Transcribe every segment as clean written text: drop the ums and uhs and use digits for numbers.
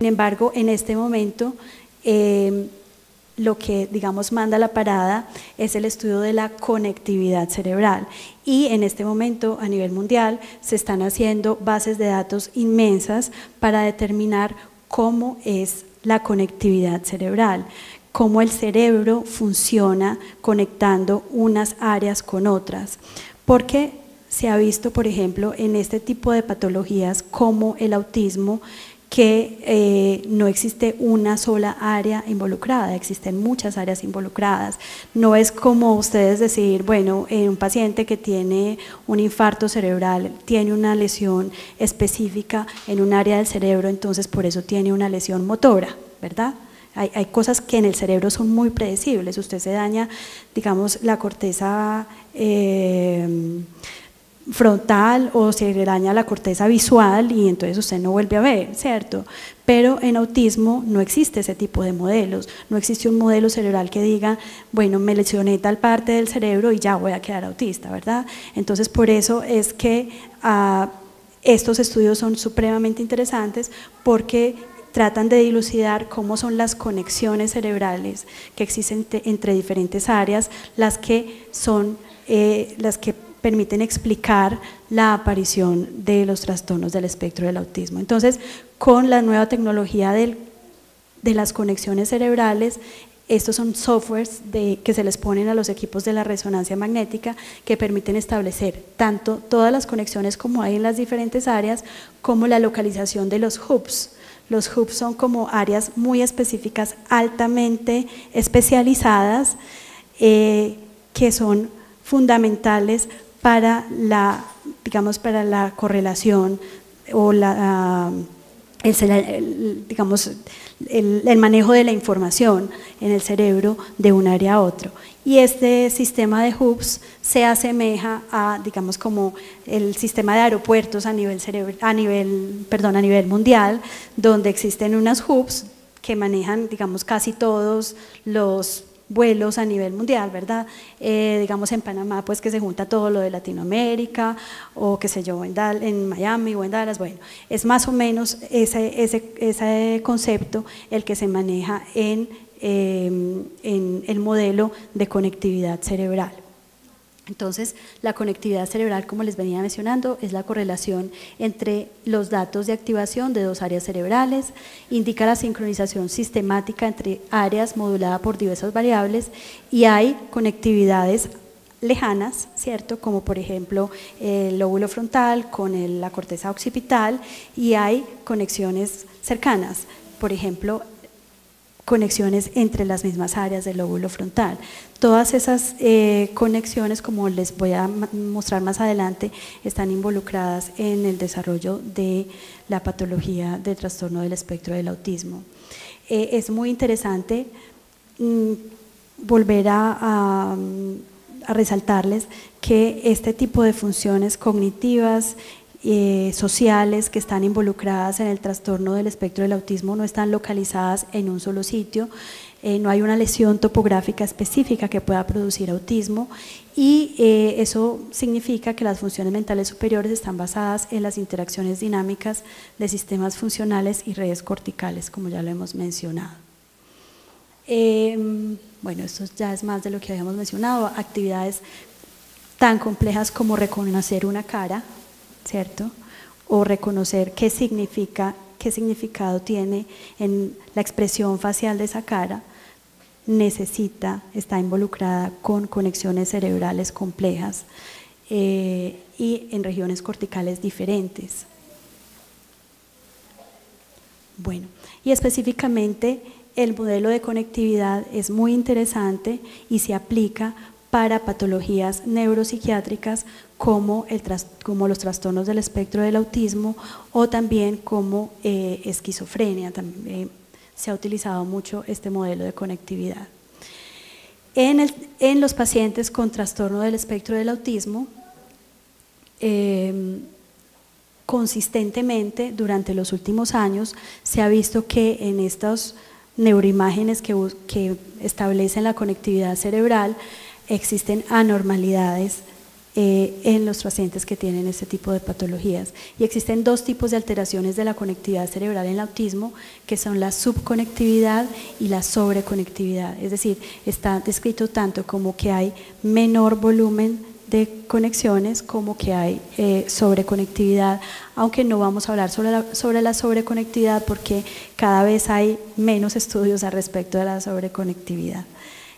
embargo, en este momento, lo que, digamos, manda la parada es el estudio de la conectividad cerebral, y en este momento a nivel mundial se están haciendo bases de datos inmensas para determinar cómo es la conectividad cerebral, cómo el cerebro funciona conectando unas áreas con otras, porque se ha visto, por ejemplo, en este tipo de patologías como el autismo, que no existe una sola área involucrada, existen muchas áreas involucradas. No es como ustedes decir, bueno, un paciente que tiene un infarto cerebral tiene una lesión específica en un área del cerebro, entonces por eso tiene una lesión motora, ¿verdad? Hay cosas que en el cerebro son muy predecibles. Usted se daña, digamos, la corteza frontal o se le daña la corteza visual y entonces usted no vuelve a ver, ¿cierto? Pero en autismo no existe ese tipo de modelos, no existe un modelo cerebral que diga, bueno, me lesioné tal parte del cerebro y ya voy a quedar autista, ¿verdad? Entonces por eso es que estos estudios son supremamente interesantes, porque tratan de dilucidar cómo son las conexiones cerebrales que existen entre diferentes áreas, las que permiten explicar la aparición de los trastornos del espectro del autismo. Entonces, con la nueva tecnología de las conexiones cerebrales, estos son softwares que se les ponen a los equipos de la resonancia magnética, que permiten establecer tanto todas las conexiones como hay en las diferentes áreas, como la localización de los hubs. Los hubs son como áreas muy específicas, altamente especializadas, que son fundamentales para la correlación o el manejo de la información en el cerebro de un área a otro. Y este sistema de hubs se asemeja a, digamos, como el sistema de aeropuertos a nivel mundial, donde existen unas hubs que manejan, digamos, casi todos los vuelos a nivel mundial, ¿verdad? Digamos en Panamá, pues que se junta todo lo de Latinoamérica, o qué sé yo, en Miami o en Dallas. Bueno, es más o menos ese concepto el que se maneja en el modelo de conectividad cerebral. Entonces, la conectividad cerebral, como les venía mencionando, es la correlación entre los datos de activación de dos áreas cerebrales, indica la sincronización sistemática entre áreas modulada por diversas variables, y hay conectividades lejanas, ¿cierto? Como por ejemplo el lóbulo frontal con la corteza occipital, y hay conexiones cercanas, por ejemplo, conexiones entre las mismas áreas del lóbulo frontal. Todas esas conexiones, como les voy a mostrar más adelante, están involucradas en el desarrollo de la patología del trastorno del espectro del autismo. Es muy interesante volver a resaltarles que este tipo de funciones cognitivas, sociales que están involucradas en el trastorno del espectro del autismo no están localizadas en un solo sitio, no hay una lesión topográfica específica que pueda producir autismo, y eso significa que las funciones mentales superiores están basadas en las interacciones dinámicas de sistemas funcionales y redes corticales, como ya lo hemos mencionado. Bueno, esto ya es más de lo que habíamos mencionado, actividades tan complejas como reconocer una cara, ¿cierto? O reconocer qué significado tiene en la expresión facial de esa cara, está involucrada con conexiones cerebrales complejas y en regiones corticales diferentes. Bueno, y específicamente el modelo de conectividad es muy interesante y se aplica para patologías neuropsiquiátricas como los trastornos del espectro del autismo, o también como esquizofrenia. También se ha utilizado mucho este modelo de conectividad. En los pacientes con trastorno del espectro del autismo, consistentemente durante los últimos años se ha visto que en estas neuroimágenes que establecen la conectividad cerebral existen anormalidades en los pacientes que tienen este tipo de patologías. Y existen dos tipos de alteraciones de la conectividad cerebral en el autismo, que son la subconectividad y la sobreconectividad. Es decir, está descrito tanto como que hay menor volumen de conexiones como que hay sobreconectividad, aunque no vamos a hablar sobre la sobreconectividad porque cada vez hay menos estudios al respecto de la sobreconectividad.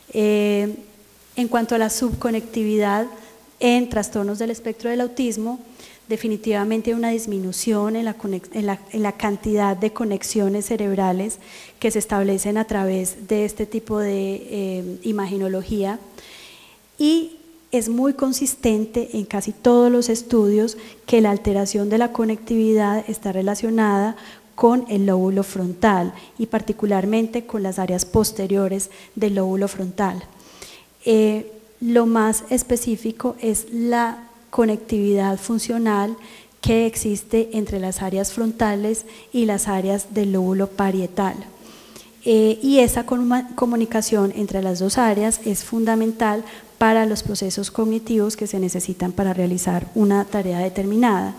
En cuanto a la subconectividad en trastornos del espectro del autismo, definitivamente hay una disminución en la cantidad de conexiones cerebrales que se establecen a través de este tipo de imagenología, y es muy consistente en casi todos los estudios que la alteración de la conectividad está relacionada con el lóbulo frontal y particularmente con las áreas posteriores del lóbulo frontal. Lo más específico es la conectividad funcional que existe entre las áreas frontales y las áreas del lóbulo parietal. Y esa comunicación entre las dos áreas es fundamental para los procesos cognitivos que se necesitan para realizar una tarea determinada.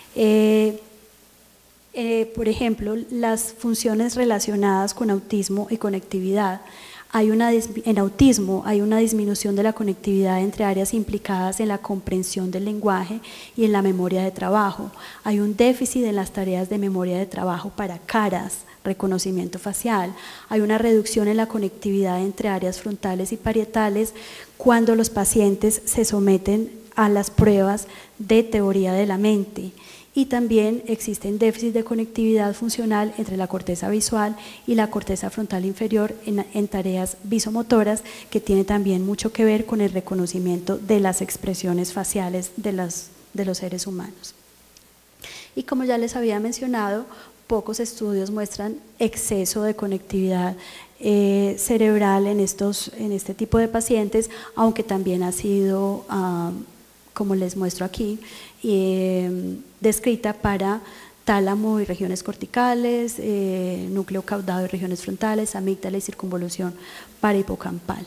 Por ejemplo, las funciones relacionadas con autismo y conectividad. En autismo hay una disminución de la conectividad entre áreas implicadas en la comprensión del lenguaje y en la memoria de trabajo. Hay un déficit en las tareas de memoria de trabajo para caras, reconocimiento facial. Hay una reducción en la conectividad entre áreas frontales y parietales cuando los pacientes se someten a las pruebas de teoría de la mente. Y también existen déficits de conectividad funcional entre la corteza visual y la corteza frontal inferior en tareas visomotoras, que tiene también mucho que ver con el reconocimiento de las expresiones faciales de los seres humanos. Y como ya les había mencionado, pocos estudios muestran exceso de conectividad cerebral en este tipo de pacientes, aunque también ha sido, como les muestro aquí, descrita para tálamo y regiones corticales, núcleo caudado y regiones frontales, amígdala y circunvolución parahipocampal.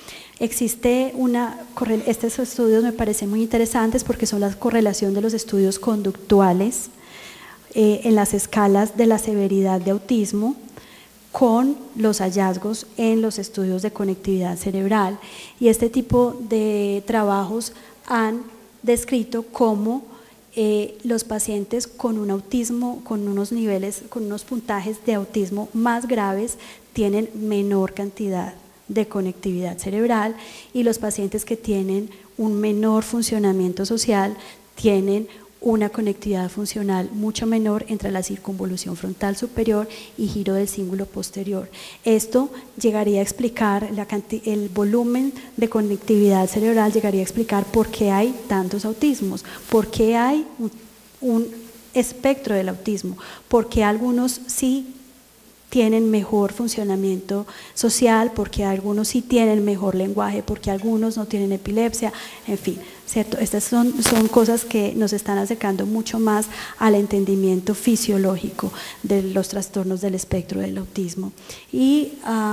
Estos estudios me parecen muy interesantes porque son la correlación de los estudios conductuales en las escalas de la severidad de autismo con los hallazgos en los estudios de conectividad cerebral, y este tipo de trabajos han descrito cómo los pacientes con un autismo, con unos puntajes de autismo más graves, tienen menor cantidad de conectividad cerebral, y los pacientes que tienen un menor funcionamiento social tienen una conectividad funcional mucho menor entre la circunvolución frontal superior y giro del cíngulo posterior. Esto llegaría a explicar el volumen de conectividad cerebral, llegaría a explicar por qué hay tantos autismos, por qué hay un espectro del autismo, por qué algunos sí tienen mejor funcionamiento social, porque algunos sí tienen mejor lenguaje, porque algunos no tienen epilepsia, en fin, ¿cierto? Estas son cosas que nos están acercando mucho más al entendimiento fisiológico de los trastornos del espectro del autismo. Y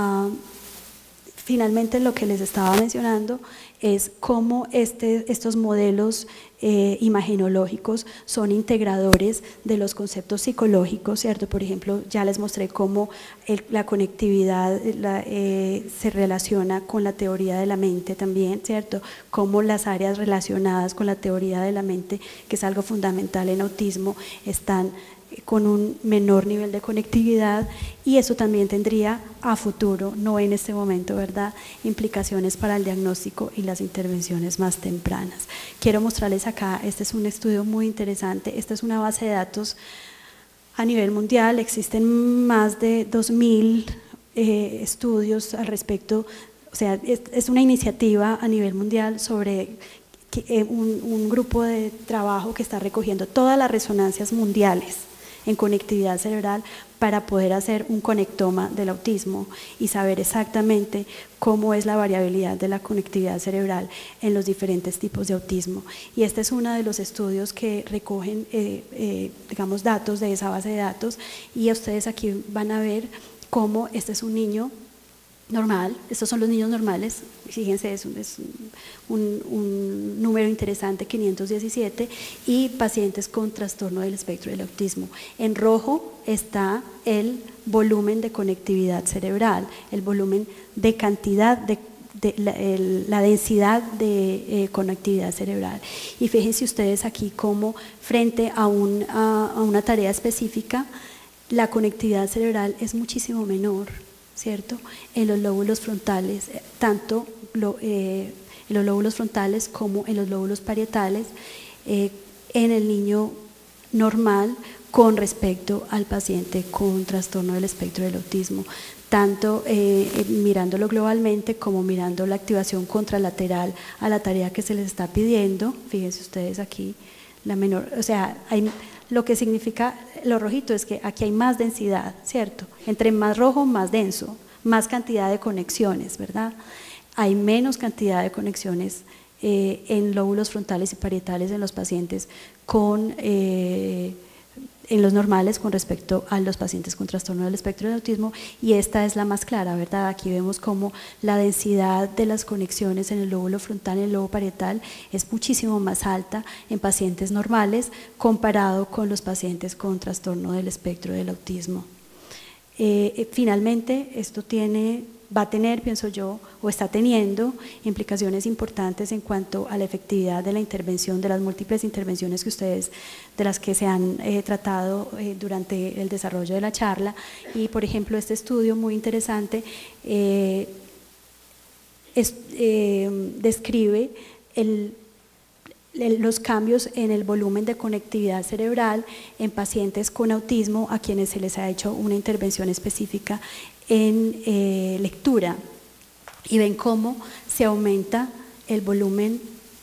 finalmente, lo que les estaba mencionando es cómo estos modelos imagenológicos son integradores de los conceptos psicológicos, ¿cierto? Por ejemplo, ya les mostré cómo la conectividad se relaciona con la teoría de la mente también, ¿cierto? Cómo las áreas relacionadas con la teoría de la mente, que es algo fundamental en autismo, están con un menor nivel de conectividad, y eso también tendría a futuro, no en este momento, ¿verdad?, implicaciones para el diagnóstico y las intervenciones más tempranas. Quiero mostrarles acá, este es un estudio muy interesante, esta es una base de datos a nivel mundial, existen más de 2000 estudios al respecto, o sea, es una iniciativa a nivel mundial sobre un grupo de trabajo que está recogiendo todas las resonancias mundiales en conectividad cerebral para poder hacer un conectoma del autismo y saber exactamente cómo es la variabilidad de la conectividad cerebral en los diferentes tipos de autismo. Y este es uno de los estudios que recogen digamos, datos de esa base de datos, y ustedes aquí van a ver cómo este es un niño normal, estos son los niños normales, fíjense, es un número interesante, 517, y pacientes con trastorno del espectro del autismo. En rojo está el volumen de conectividad cerebral, el volumen de cantidad de la densidad de conectividad cerebral. Y fíjense ustedes aquí cómo frente a una tarea específica, la conectividad cerebral es muchísimo menor, ¿cierto? En los lóbulos frontales, tanto en los lóbulos frontales como en los lóbulos parietales, en el niño normal con respecto al paciente con trastorno del espectro del autismo, tanto mirándolo globalmente como mirando la activación contralateral a la tarea que se les está pidiendo. Fíjense ustedes aquí, la menor, o sea, lo que significa lo rojito es que aquí hay más densidad, ¿cierto? Entre más rojo, más denso, más cantidad de conexiones, ¿verdad? Hay menos cantidad de conexiones en lóbulos frontales y parietales en los pacientes en los normales con respecto a los pacientes con trastorno del espectro del autismo, y esta es la más clara, ¿verdad? Aquí vemos como la densidad de las conexiones en el lóbulo frontal y en el lóbulo parietal es muchísimo más alta en pacientes normales comparado con los pacientes con trastorno del espectro del autismo. Finalmente, esto va a tener, pienso yo, o está teniendo implicaciones importantes en cuanto a la efectividad de la intervención, de las múltiples intervenciones de las que se han tratado durante el desarrollo de la charla. Y por ejemplo, este estudio muy interesante describe los cambios en el volumen de conectividad cerebral en pacientes con autismo a quienes se les ha hecho una intervención específica en lectura, y ven cómo se aumenta el volumen.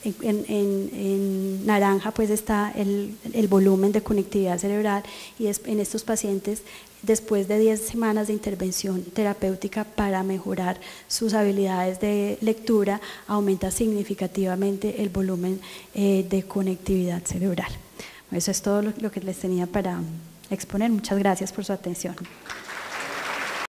En naranja pues está el volumen de conectividad cerebral, y en estos pacientes después de 10 semanas de intervención terapéutica para mejorar sus habilidades de lectura aumenta significativamente el volumen de conectividad cerebral. Eso es todo lo que les tenía para exponer. Muchas gracias por su atención.